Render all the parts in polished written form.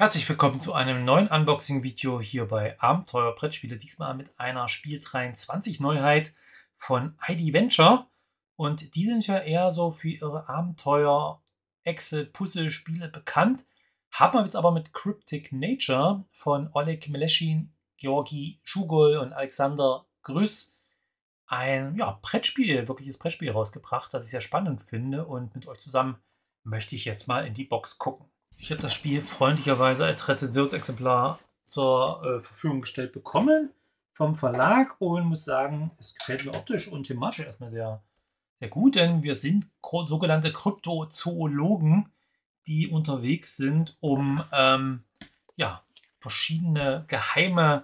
Herzlich willkommen zu einem neuen Unboxing-Video hier bei Abenteuer Brettspiele. Diesmal mit einer Spiel 23 Neuheit von ID Venture. Und die sind ja eher so für ihre Abenteuer, Exit, Puzzle-Spiele bekannt. Haben wir jetzt aber mit Cryptic Nature von Oleg Meleschin, Georgi Schugol und Alexander Grüss ein Brettspiel, wirkliches Brettspiel rausgebracht, das ich sehr spannend finde. Und mit euch zusammen möchte ich jetzt mal in die Box gucken. Ich habe das Spiel freundlicherweise als Rezensionsexemplar zur Verfügung gestellt bekommen vom Verlag und muss sagen, es gefällt mir optisch und thematisch erstmal sehr, sehr gut, denn wir sind sogenannte Kryptozoologen, die unterwegs sind, um verschiedene geheime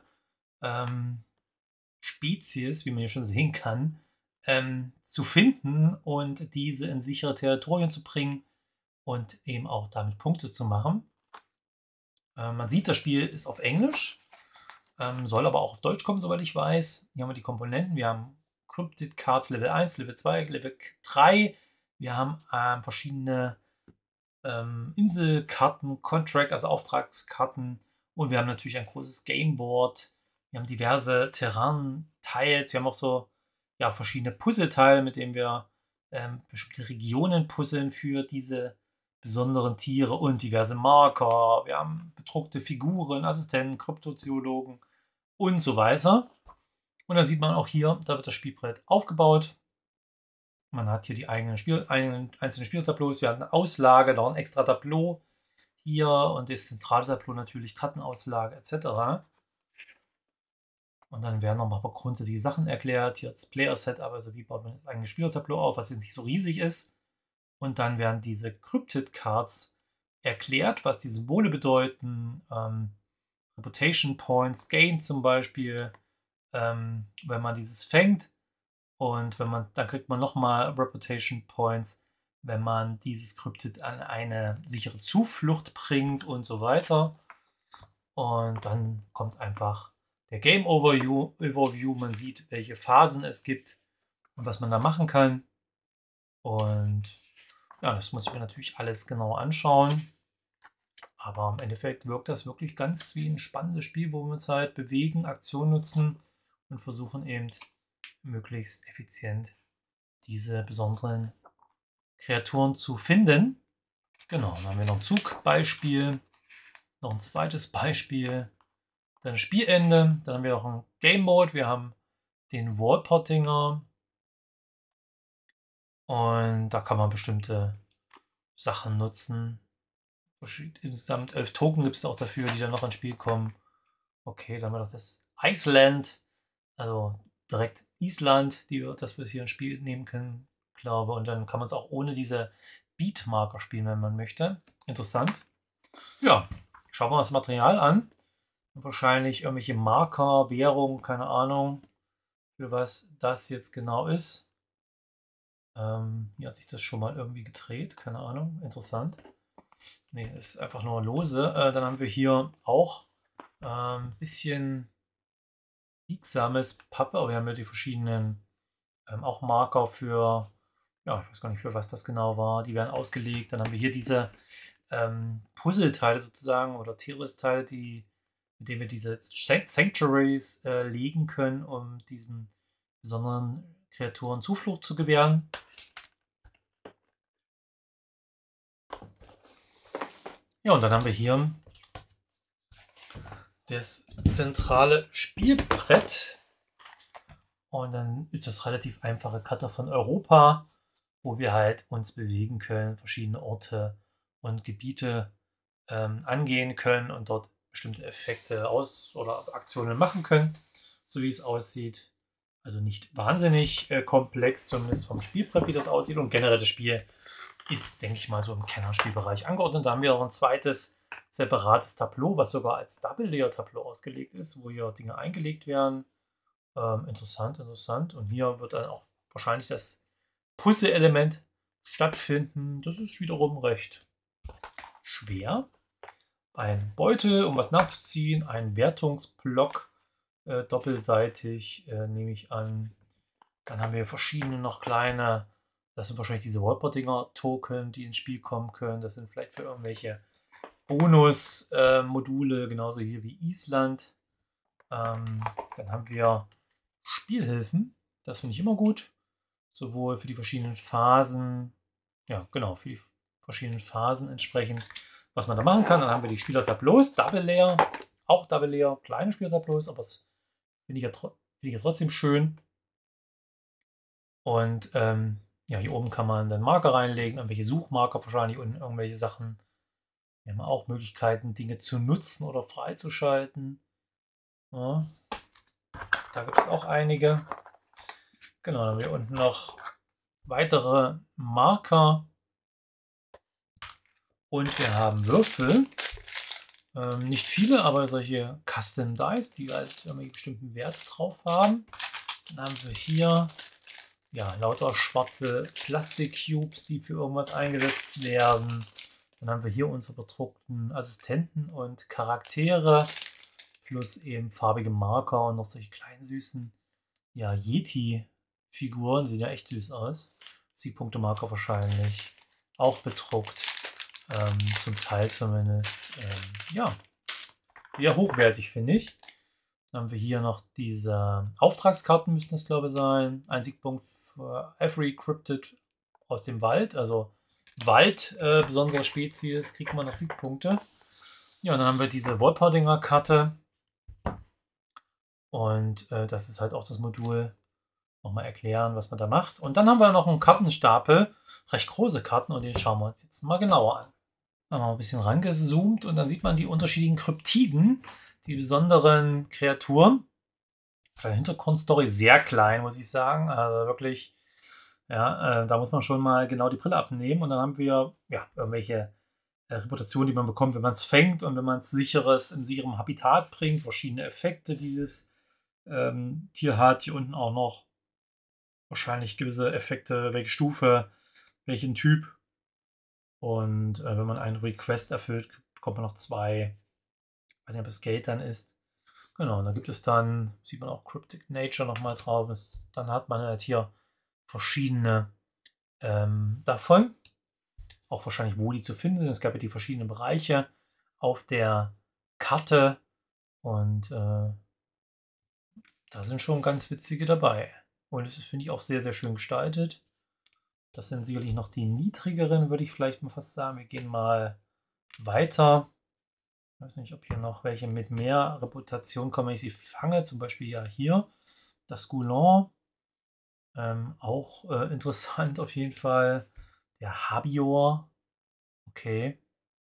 Spezies, wie man hier schon sehen kann, zu finden und diese in sichere Territorien zu bringen und eben auch damit Punkte zu machen. Man sieht, das Spiel ist auf Englisch, soll aber auch auf Deutsch kommen, soweit ich weiß. Hier haben wir die Komponenten. Wir haben Cryptid Cards Level 1, Level 2, Level 3. Wir haben verschiedene Inselkarten, Contract, also Auftragskarten. Und wir haben natürlich ein großes Gameboard. Wir haben diverse Terrain-Tiles. Wir haben auch so verschiedene Puzzleteile, mit denen wir bestimmte Regionen puzzeln für diese besonderen Tiere und diverse Marker. Wir haben bedruckte Figuren, Assistenten, Kryptozoologen und so weiter. Und dann sieht man auch hier, da wird das Spielbrett aufgebaut. Man hat hier die einzelnen Spieltableaus. Wir haben eine Auslage, noch ein extra Tableau hier und das zentrale Tableau natürlich Kartenauslage etc. Und dann werden nochmal grundsätzliche Sachen erklärt. Hier das Player-Setup, also wie baut man das eigene Spielertableau auf, was jetzt nicht so riesig ist. Und dann werden diese Cryptid Cards erklärt, was die Symbole bedeuten. Reputation Points, Gain zum Beispiel, wenn man dieses fängt. Und dann kriegt man nochmal Reputation Points, wenn man dieses Cryptid an eine sichere Zuflucht bringt und so weiter. Und dann kommt einfach der Game Overview. Man sieht, welche Phasen es gibt und was man da machen kann. Und ja, das muss ich mir natürlich alles genau anschauen. Aber im Endeffekt wirkt das wirklich ganz wie ein spannendes Spiel, wo wir uns halt bewegen, Aktion nutzen und versuchen eben möglichst effizient diese besonderen Kreaturen zu finden. Genau, dann haben wir noch ein Zugbeispiel, noch ein zweites Beispiel, dann ein Spielende, dann haben wir auch ein Game Mode, wir haben den Wallpottinger und da kann man bestimmte Sachen nutzen. Insgesamt 11 Token gibt es auch dafür, die dann noch ins Spiel kommen. Okay, dann haben wir noch das Iceland, also direkt Island, das wir hier ins Spiel nehmen können, glaube. Und dann kann man es auch ohne diese Beatmarker spielen, wenn man möchte. Interessant. Ja, schauen wir uns das Material an. Und wahrscheinlich irgendwelche Marker, Währung, keine Ahnung, für was das jetzt genau ist. Hier hat sich das schon mal irgendwie gedreht, keine Ahnung, interessant. Ne, ist einfach nur lose. Dann haben wir hier auch ein bisschen biegsames Pappe, aber wir haben ja die verschiedenen auch Marker für, ja, ich weiß gar nicht, für was das genau war. Die werden ausgelegt. Dann haben wir hier diese Puzzleteile sozusagen oder Terrorist-Teile, mit denen wir diese Sanctuaries legen können, um diesen besonderen Kreaturen Zuflucht zu gewähren. Ja, und dann haben wir hier das zentrale Spielbrett. Und dann ist das relativ einfache Karte von Europa, wo wir halt uns bewegen können, verschiedene Orte und Gebiete angehen können und dort bestimmte Effekte oder Aktionen machen können, so wie es aussieht. Also nicht wahnsinnig komplex, zumindest vom Spielbrett, wie das aussieht. Und generell das Spiel ist, denke ich mal, so im Kennerspielbereich angeordnet. Da haben wir auch ein zweites separates Tableau, was sogar als Double-Layer-Tableau ausgelegt ist, wo hier Dinge eingelegt werden. Interessant. Und hier wird dann auch wahrscheinlich das Puzzle-Element stattfinden. Das ist wiederum recht schwer. Ein Beutel, um was nachzuziehen, ein Wertungsblock, doppelseitig, nehme ich an. Dann haben wir verschiedene noch kleine, das sind wahrscheinlich diese Wallpottinger Token, die ins Spiel kommen können. Das sind vielleicht für irgendwelche Bonus-Module, genauso hier wie Island. Dann haben wir Spielhilfen. Das finde ich immer gut. Sowohl für die verschiedenen Phasen, ja genau, für die verschiedenen Phasen entsprechend, was man da machen kann. Dann haben wir die Spielertableaus, Double Layer, auch Double Layer, kleine Spielertableaus, aber das finde ich, find ich ja trotzdem schön. Und ja, hier oben kann man dann Marker reinlegen, irgendwelche Suchmarker wahrscheinlich und irgendwelche Sachen. Wir haben auch Möglichkeiten, Dinge zu nutzen oder freizuschalten. Ja, da gibt es auch einige. Genau, dann haben wir unten noch weitere Marker. Und wir haben Würfel. Nicht viele, aber solche Custom Dice, die halt irgendwie bestimmten Wert drauf haben. Dann haben wir hier ja, lauter schwarze Plastik-Cubes, die für irgendwas eingesetzt werden. Dann haben wir hier unsere bedruckten Assistenten und Charaktere. Plus eben farbige Marker und noch solche kleinen süßen ja, Yeti-Figuren. Sehen ja echt süß aus. Siegpunkte-Marker wahrscheinlich. Auch bedruckt. Zum Teil zumindest. Ja, sehr hochwertig, finde ich. Dann haben wir hier noch diese Auftragskarten, müssten das glaube ich sein. Ein Siegpunkt für every Cryptid aus dem Wald. Also Wald, besondere Spezies, kriegt man noch Siegpunkte. Ja, und dann haben wir diese Wolperdinger Karte. Und das ist halt auch das Modul. Nochmal erklären, was man da macht. Und dann haben wir noch einen Kartenstapel. Recht große Karten und den schauen wir uns jetzt mal genauer an. Haben wir ein bisschen rangezoomt und dann sieht man die unterschiedlichen Kryptiden, die besonderen Kreaturen. Kleine Hintergrundstory, sehr klein, muss ich sagen. Also wirklich, ja, da muss man schon mal genau die Brille abnehmen. Und dann haben wir ja irgendwelche Reputationen, die man bekommt, wenn man es fängt und wenn man es in sicherem Habitat bringt. Verschiedene Effekte, die dieses Tier hat. Hier unten auch noch wahrscheinlich gewisse Effekte, welche Stufe, welchen Typ. Und wenn man einen Request erfüllt, bekommt man noch 2. Ich weiß nicht, ob es Gate dann ist. Genau, und da gibt es dann, sieht man auch Cryptic Nature nochmal drauf. Dann hat man halt hier verschiedene davon. Auch wahrscheinlich, wo die zu finden sind. Es gab ja die verschiedenen Bereiche auf der Karte. Und da sind schon ganz witzige dabei. Und es ist, finde ich, auch sehr, sehr schön gestaltet. Das sind sicherlich noch die niedrigeren, würde ich vielleicht mal fast sagen. Wir gehen mal weiter. Ich weiß nicht, ob hier noch welche mit mehr Reputation kommen, wenn ich sie fange. Zum Beispiel ja hier das Goulon. Auch interessant auf jeden Fall. Der Habior. Okay.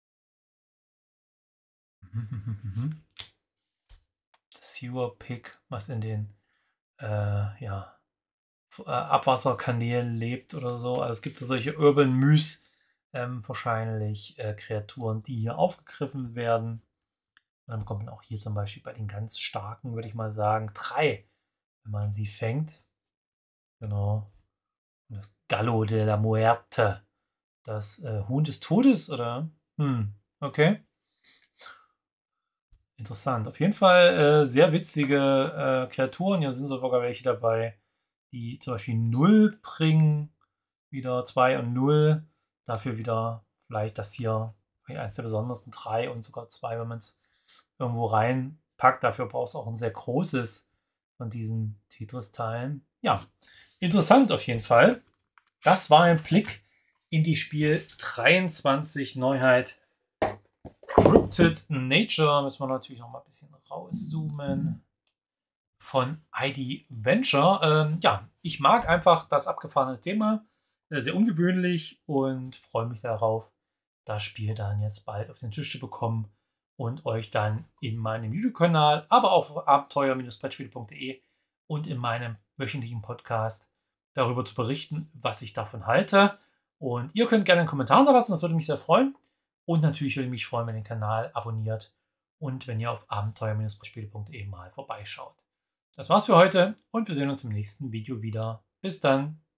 Das Sewer Pig, was in den ja, Abwasserkanälen lebt oder so. Also es gibt da solche Urban Myths, wahrscheinlich Kreaturen, die hier aufgegriffen werden. Und dann bekommt man auch hier zum Beispiel bei den ganz starken, würde ich mal sagen, 3, wenn man sie fängt. Genau. Und das Gallo de la Muerte. Das Huhn des Todes, oder? Okay. Interessant. Auf jeden Fall sehr witzige Kreaturen. Hier sind sogar welche dabei, die zum Beispiel 0 bringen. Wieder 2 und 0. Dafür wieder vielleicht das hier, eins der besondersten 3 und sogar 2, wenn man es irgendwo reinpackt. Dafür braucht es auch ein sehr großes von diesen Tetris-Teilen. Ja, interessant auf jeden Fall. Das war ein Blick in die Spiel 23 Neuheit Cryptid Nature. Müssen wir natürlich noch mal ein bisschen rauszoomen. Von ID Venture. Ja, ich mag einfach das abgefahrene Thema. Sehr ungewöhnlich und freue mich darauf, das Spiel dann jetzt bald auf den Tisch zu bekommen und euch dann in meinem YouTube-Kanal, aber auch auf abenteuer-brettspiele.de und in meinem wöchentlichen Podcast darüber zu berichten, was ich davon halte. Und ihr könnt gerne einen Kommentar hinterlassen, das würde mich sehr freuen. Und natürlich würde ich mich freuen, wenn ihr den Kanal abonniert und wenn ihr auf abenteuer-brettspiele.de mal vorbeischaut. Das war's für heute und wir sehen uns im nächsten Video wieder. Bis dann!